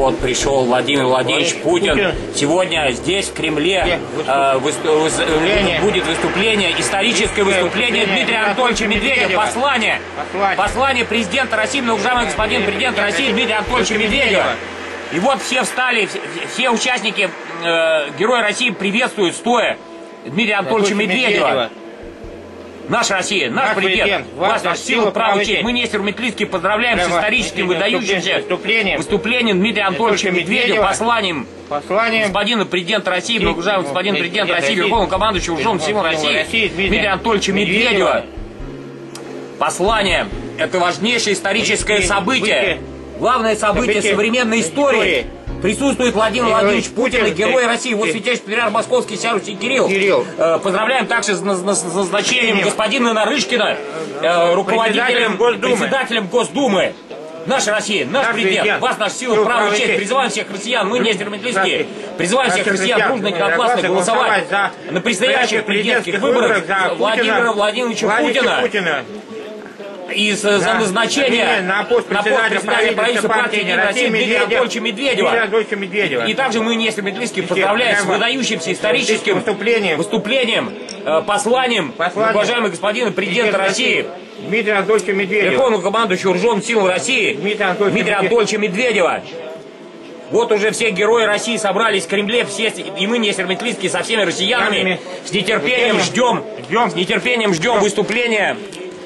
Вот пришел Владимир Владимирович Путин. Сегодня здесь, в Кремле, будет выступление, историческое выступление Дмитрия Анатольевича Медведева. Послание президента России, многоуважаемый господин президент России Дмитрия Анатольевича Медведева. И вот все встали, все участники Героя России приветствуют стоя Дмитрия Анатольевича Медведева. Наша Россия, наш президент, вас, наша сила, право, честь. Мы, Нестор Метлицкий, поздравляем с историческим выдающимся выступлением Дмитрия Анатольевича Медведева, посланием господина президента России, многоуважаемый господин президент России, верховного командующего вооруженных сил России Дмитрия Анатольевича Медведева. Послание – это важнейшее историческое событие, главное событие современной истории. Присутствует Владимир Владимирович Путин, герой России, вот святейший патриарх Московский Сяруси Кирилл. Поздравляем также с назначением господина Нарышкина, руководителем, председателем Госдумы. Наша Россия, наш президент, вас, наша сила, право и честь. Призываем всех россиян, мы, Нестор Метлицкий, призываем всех россиян дружно и единогласно голосовать на предстоящих президентских выборах Владимира Владимировича Путина. И за назначение на пост председателя правительства партии «Единая Россия» Дмитрия Анатольевича Медведева. И также мы, Нестор Метлицкий, поздравляем с выдающимся историческим выступлением, посланием уважаемого господина президента России Дмитрия Анатольевича Медведева, верховного командующего вооруженных сил России Дмитрия Анатольевича Медведева. Вот уже все герои России собрались в Кремле, все, и мы, Нестор Метлицкий, со всеми россиянами с нетерпением ждем выступления.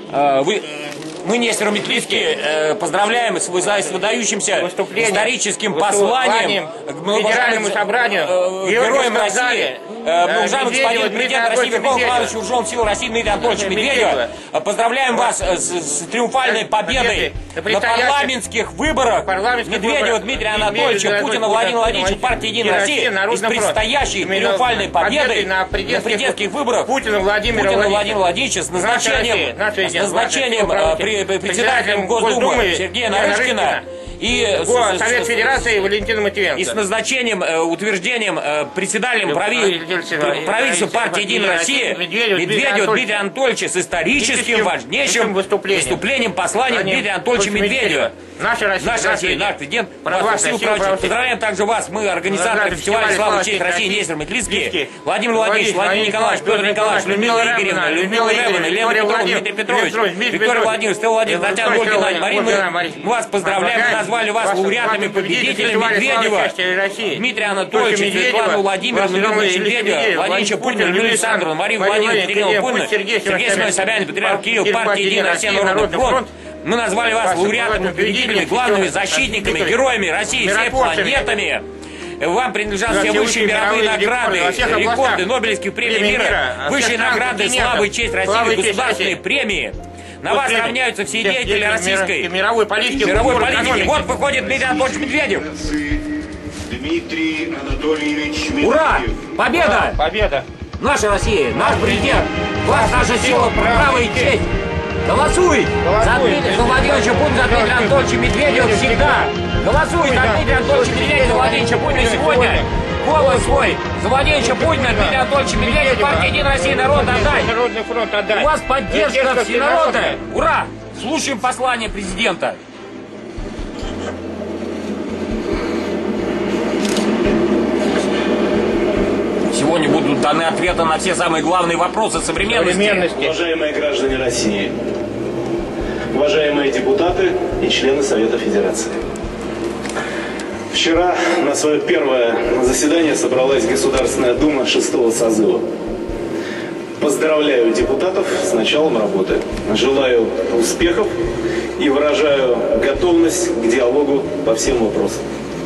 Мы, Нестор Метлицкий, поздравляем с выдающимся историческим посланием Генеральному собранию героям России, уважаемый господин президент России, верховный командующий вооруженных сил России Дмитрия Анатольевича Медведева. Поздравляем вас с триумфальной победой на парламентских выборах Медведева Дмитрия Анатольевича, Путина Владимира Владимировича, партии «Единая Россия», и с предстоящей триумфальной победой на президентских выборах Путина Владимира Владимировича с назначением председателем Госдумы Сергея Нарышкина и Совет Федерации Валентина Матвиенко. И с назначением, утверждением председателем правительства партии «Единая Россия» Медведева Дмитрия Анатольевича с историческим важнейшим выступлением, посланием Дмитрия Анатольевича Медведева. Наша Россия, наш президент. Поздравляем также вас, мы организаторы фестиваля «Слава и честь России» Нестор Метлицкий, Владимир Владимирович, Владимир Николаевич, Петр Николаевич, Людмила Игоревна, Людмила Ивановна, Лена Петровна, Дмитрий Петрович, Виктория Владимировна, Стелла Владимировна, Татьяна Ольгина, Марина. Мы вас поздравляем, мы назвали вас лауреатами, победителями Медведева, Дмитрия Анатольевича, Светлану Владимировну, Людмилу Медведева, Владимировича Путина, Юлию Александровну, Марию Владимировну, Кирилла Путина, Сергея Семеновича Собянина, Патриарх Кирилл, партия «Единая Россия», Народный фронт. Мы назвали вас лауреатами, победителями, главными защитниками, героями России, всей планетами. Вам принадлежат все высшие мировые награды, рекорды Нобелевских премий мира, высшие награды «Слава и честь России», государственные премии. На вас равняются все деятели российской мировой политики. Вот выходит Дмитрий Анатольевич Медведев. Дмитрий Анатольевич Медведев. Ура! Победа! Победа! Наша Россия, наш президент, вас, наша сила, право и честь. Голосуй за Дмитрия Владимировича Путина, за Дмитрия Анатольевича Медведева всегда. Голосуй за Дмитрия Анатольевича Медведева, за Владимировича Путина сегодня. Голос свой за Владимировича Путина, Дмитрия Анатольевича Медведева, партия «Единая Россия», народ отдай. Народный фронт отдай. У вас поддержка всенародная. Ура! Слушаем послание президента. Сегодня будут даны ответы на все самые главные вопросы современности. Уважаемые граждане России, уважаемые депутаты и члены Совета Федерации. Вчера на свое первое заседание собралась Государственная Дума 6-го созыва. Поздравляю депутатов с началом работы. Желаю успехов и выражаю готовность к диалогу по всем вопросам.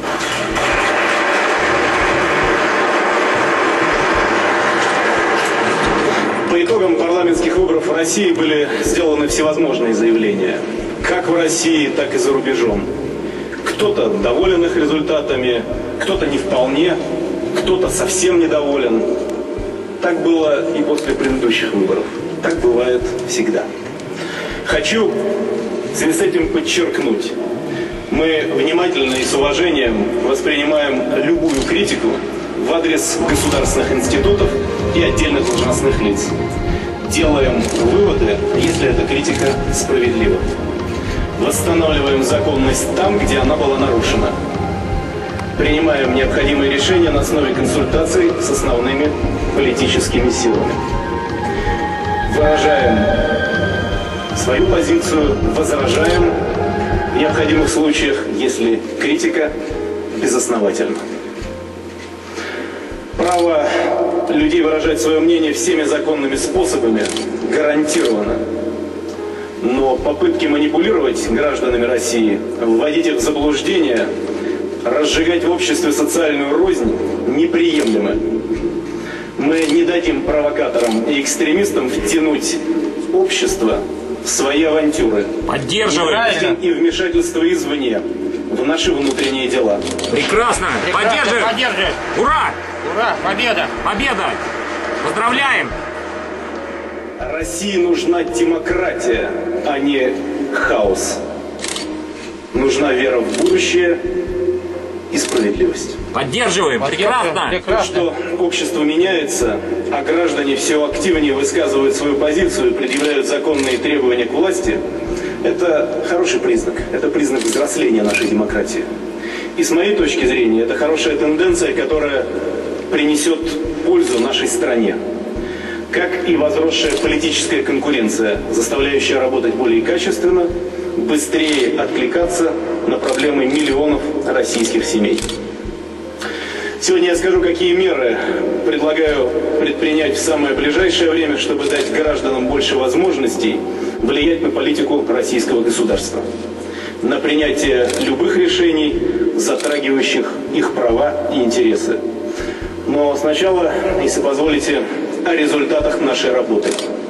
По итогам парламентских выборов в России были сделаны всевозможные заявления. Как в России, так и за рубежом. Кто-то доволен их результатами, кто-то не вполне, кто-то совсем недоволен. Так было и после предыдущих выборов. Так бывает всегда. Хочу в связи с этим подчеркнуть. Мы внимательно и с уважением воспринимаем любую критику в адрес государственных институтов и отдельных должностных лиц. Делаем выводы, если эта критика справедлива. Восстанавливаем законность там, где она была нарушена. Принимаем необходимые решения на основе консультаций с основными политическими силами. Выражаем свою позицию, возражаем в необходимых случаях, если критика безосновательна. Право людей выражать свое мнение всеми законными способами гарантировано. Но попытки манипулировать гражданами России, вводить их в заблуждение, разжигать в обществе социальную рознь неприемлемы. Мы не дадим провокаторам и экстремистам втянуть общество в свои авантюры. Поддерживаем. И вмешательство извне в наши внутренние дела. Прекрасно. Поддерживаем. Ура! Ура! Победа! Победа! Поздравляем! России нужна демократия, а не хаос. Нужна вера в будущее и справедливость. Поддерживаем! Прекрасно! То, что общество меняется, а граждане все активнее высказывают свою позицию и предъявляют законные требования к власти, это хороший признак. Это признак взросления нашей демократии. И с моей точки зрения, это хорошая тенденция, которая принесет пользу нашей стране. Как и возросшая политическая конкуренция, заставляющая работать более качественно, быстрее откликаться на проблемы миллионов российских семей. Сегодня я скажу, какие меры предлагаю предпринять в самое ближайшее время, чтобы дать гражданам больше возможностей влиять на политику российского государства, на принятие любых решений, затрагивающих их права и интересы. Но сначала, если позволите, о результатах нашей работы.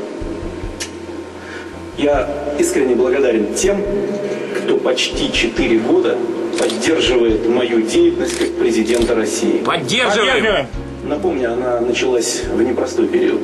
Я искренне благодарен тем, кто почти 4 года поддерживает мою деятельность как президента России. Поддерживаем! Напомню, она началась в непростой период.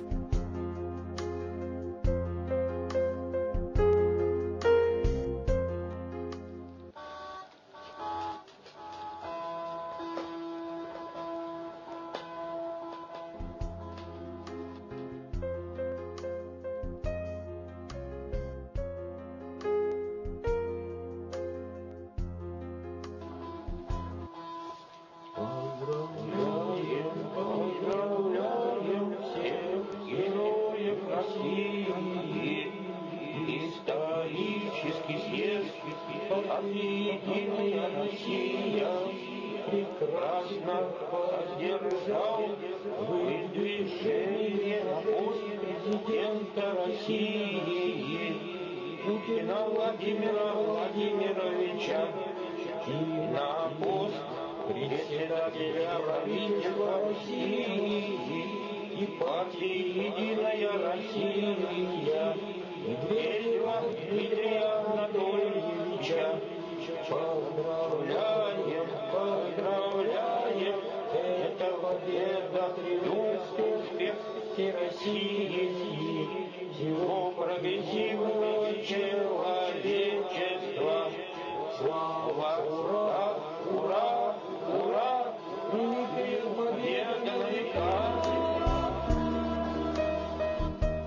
Поздравляем всех героев России, исторический съезд, объединенная Россия прекрасно поддержал выдвижение на пост президента России Путина Владимира Владимировича и на пост председателя правительства России и партии «Единая Россия» Медведева Дмитрия Анатольевича. Поздравляем, поздравляем, это победа, успех всей России, всего прогрессивного человечества. Слава, ура, ура! Ура! Победа на века!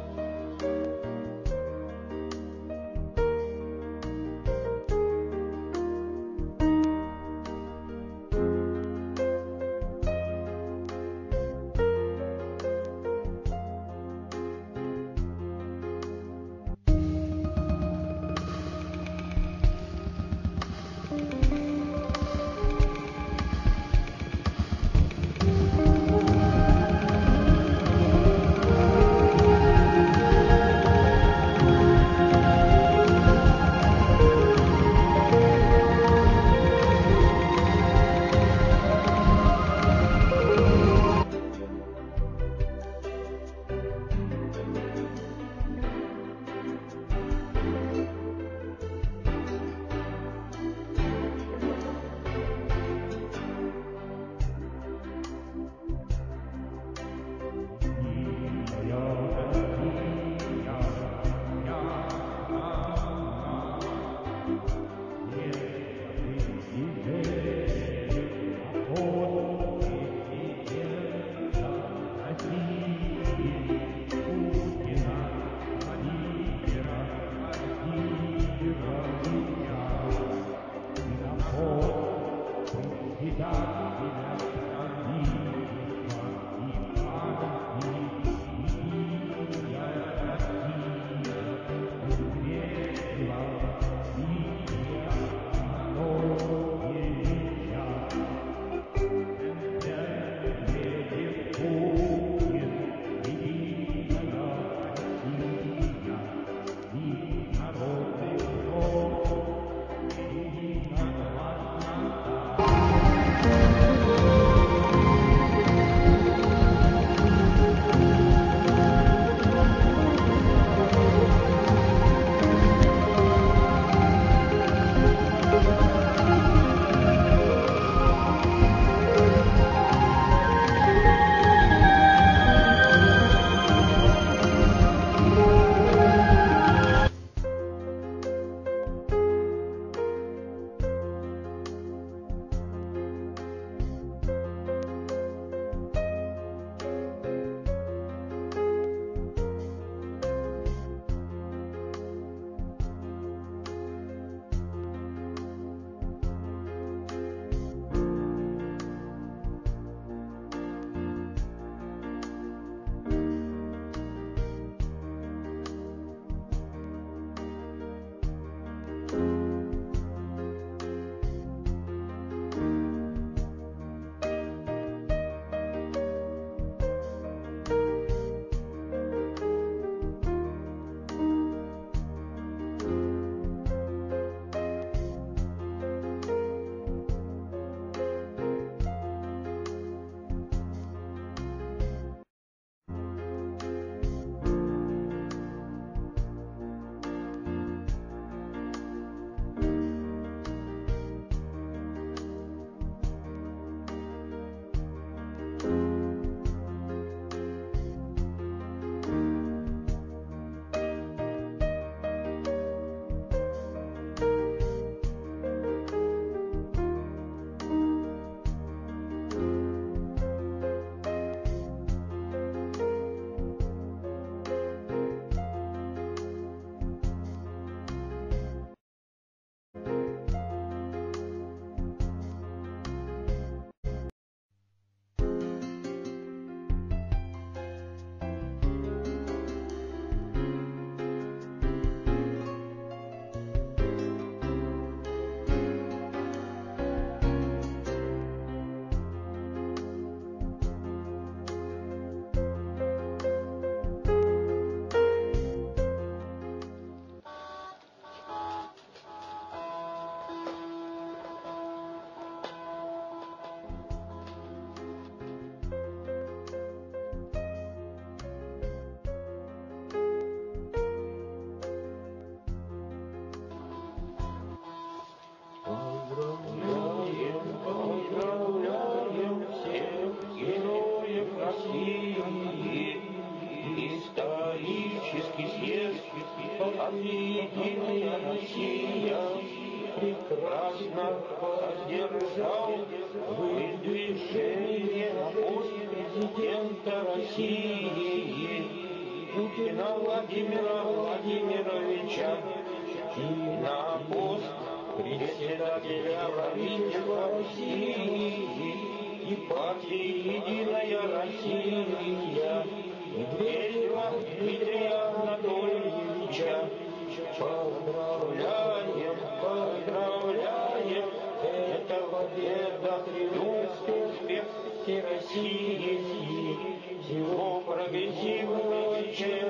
Всероссийский съезд, объединенная Россия, прекрасно поддержал выдвижение на пост президента России Путина Владимира Владимировича и на пост председателя правительства России и партии «Единая Россия» Медведева Дмитрия Анатольевича. Поздравляем, поздравляем, это победа, триумф, успех всей России, всего прогрессивного человека.